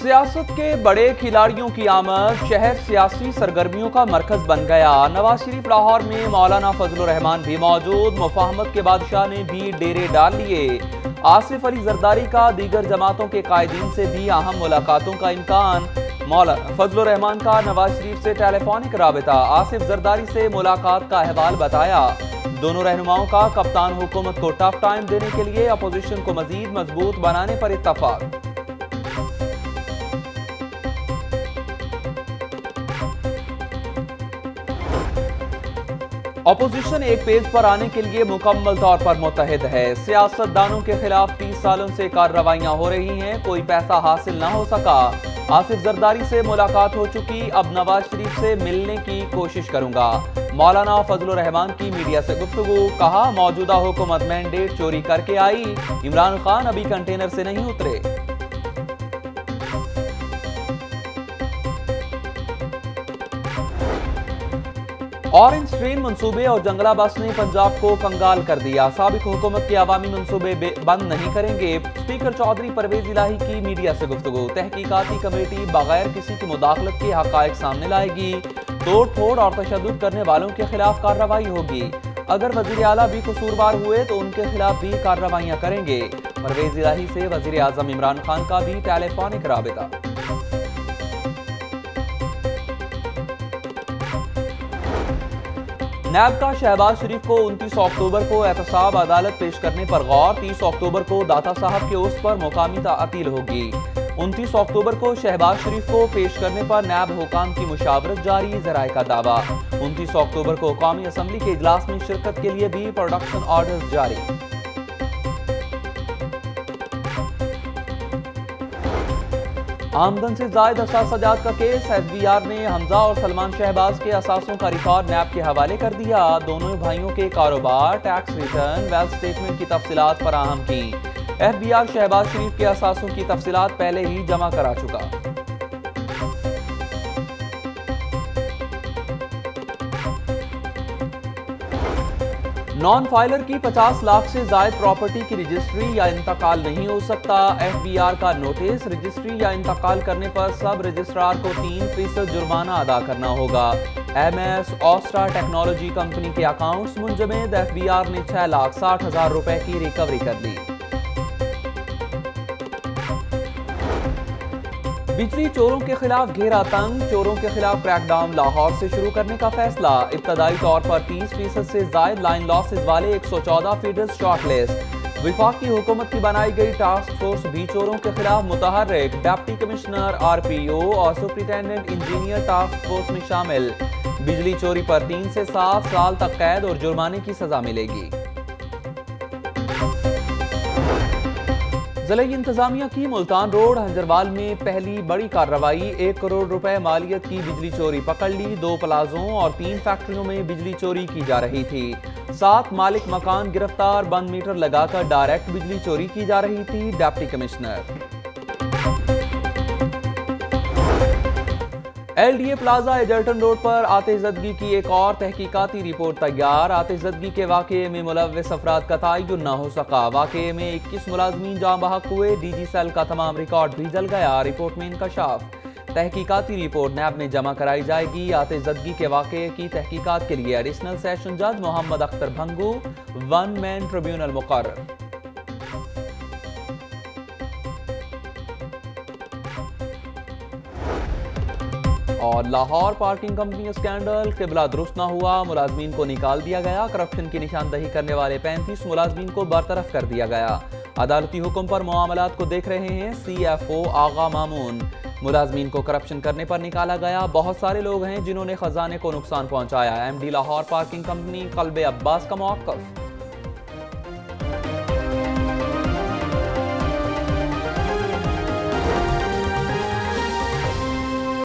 सियासत के बड़े खिलाड़ियों की आमद, शहर सियासी सरगर्मियों का मरकज बन गया। नवाज शरीफ लाहौर में, मौलाना फजल रहमान भी मौजूद। मुफाहमत के बादशाह ने भी डेरे डाल लिए। आसिफ अली जरदारी का दीगर जमातों के कायदीन से भी अहम मुलाकातों का इम्कान। मौलाना फजल रहमान का नवाज शरीफ से टेलीफोनिक राबिता, आसिफ जरदारी से मुलाकात का अहवाल बताया। दोनों रहनुमाओं का कप्तान हुकूमत को टफ टाइम देने के लिए अपोजिशन को मजीद मजबूत बनाने पर इत्तफाक। अपोजिशन एक पेज पर आने के लिए मुकम्मल तौर पर मुत्तहिद है। सियासतदानों के खिलाफ 30 सालों से कार्रवाइयां हो रही हैं, कोई पैसा हासिल न हो सका। आसिफ जरदारी से मुलाकात हो चुकी, अब नवाज शरीफ से मिलने की कोशिश करूंगा। मौलाना फजल रहमान की मीडिया से गुफ्तगू, कहा मौजूदा हुकूमत मैंडेट चोरी करके आई, इमरान-खान अभी कंटेनर से नहीं उतरे। ऑरेंज ट्रेन मंसूबे और जंगला बस ने पंजाब को कंगाल कर दिया। साबिक हुकूमत के अवामी मंसूबे बंद नहीं करेंगे। स्पीकर चौधरी परवेज इलाही की मीडिया से गुफ्तगू, तहकीकाती कमेटी बगैर किसी की मुदाखलत के हकायक सामने लाएगी। तोड़ फोड़ और तशद्दुद करने वालों के खिलाफ कार्रवाई होगी। अगर वजीर आला भी कसूरवार हुए तो उनके खिलाफ भी कार्रवाइयां करेंगे। परवेज इलाही से वजीर आजम इमरान-खान का भी टेलीफोनिक राबिता। नैब का शहबाज-शरीफ को 29 अक्टूबर को एहतसाब अदालत पेश करने पर गौर। 30 अक्टूबर को दाता साहब के उर्स पर मुकामी अपील होगी। 29 अक्टूबर को शहबाज-शरीफ को पेश करने पर नैब हुकाम की मुशावरत जारी, ज़राए का दावा। 29 अक्टूबर को कौमी असम्बली के इजलास में शिरकत के लिए भी प्रोडक्शन ऑर्डर्स जारी। आमदन से जायद असासजात का केस, FBI ने हमजा और सलमान शहबाज के असासों का रिकॉर्ड नैब के हवाले कर दिया। दोनों भाइयों के कारोबार, टैक्स रिटर्न, वेल्थ स्टेटमेंट की तफसीलात फराहम की। FBI शहबाज-शरीफ के असासों की तफसीलात पहले ही जमा करा चुका। नॉन फाइलर की 50 लाख से जायद प्रॉपर्टी की रजिस्ट्री या इंतकाल नहीं हो सकता। FBI का नोटिस, रजिस्ट्री या इंतकाल करने पर सब रजिस्ट्रार को 3% जुर्माना अदा करना होगा। MS ऑस्ट्रा टेक्नोलॉजी कंपनी के अकाउंट्स मुंजमद, FBI ने 6,60,000 रुपए की रिकवरी कर ली। बिजली चोरों के खिलाफ घेरा तंग, चोरों के खिलाफ क्रैकडाउन लाहौर से शुरू करने का फैसला। इब्तदाई तौर पर 30% से जायद लाइन लॉसेज वाले 114 फीडर्स शॉर्टलिस्ट। विफाकी हुकूमत की बनाई गई टास्क फोर्स भी चोरों के खिलाफ मुतहर्रिक। डिप्टी कमिश्नर, RPO और सुपरिटेंडेंट इंजीनियर टास्क फोर्स में शामिल। बिजली चोरी पर 3 से 7 साल तक कैद और जुर्माने की सजा मिलेगी। जिला इंतजामिया की मुल्तान रोड हंजरवाल में पहली बड़ी कार्रवाई। 1 करोड़ रुपए मालियत की बिजली चोरी पकड़ ली। 2 प्लाजों और 3 फैक्ट्रियों में बिजली चोरी की जा रही थी। 7 मालिक मकान गिरफ्तार, बंद मीटर लगाकर डायरेक्ट बिजली चोरी की जा रही थी। Deputy commissioner. LDA plaza Egerton road पर आतिशज़दगी की एक और तहकीकाती रिपोर्ट तैयार। आतिशज़दगी के वाक़े में मुलव्विस अफराद का तयन न हो सका। वाक़े में 21 मुलाजमीन जाँ बहक हुए। DG सेल का तमाम रिकॉर्ड भी जल गया। रिपोर्ट में इंकशाफ। तहकीकाती रिपोर्ट नैब में जमा कराई जाएगी। आतिशज़दगी के वाक़े की तहकीकात के लिए एडिशनल सेशन जज मोहम्मद अख्तर भंगू 1 मैन ट्रिब्यूनल मुकर्रर। और लाहौर पार्किंग कंपनी स्कैंडल, किबला दुरुस्त न हुआ, मुलाजमीन को निकाल दिया गया। करप्शन की निशानदही करने वाले 35 मुलाजमीन को बरतरफ कर दिया गया। अदालती हुक्म पर मामलात को देख रहे हैं CFO आगा मामून। मुलाजमीन को करप्शन करने पर निकाला गया। बहुत सारे लोग हैं जिन्होंने खजाने को नुकसान पहुंचाया। MD Lahore parking company Kalbe Abbas का मौक़िफ़।